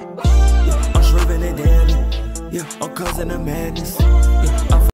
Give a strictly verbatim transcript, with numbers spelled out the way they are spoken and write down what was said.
Yeah, I'm swerving and dabbing. Yeah, I'm causing a madness. Yeah, I'm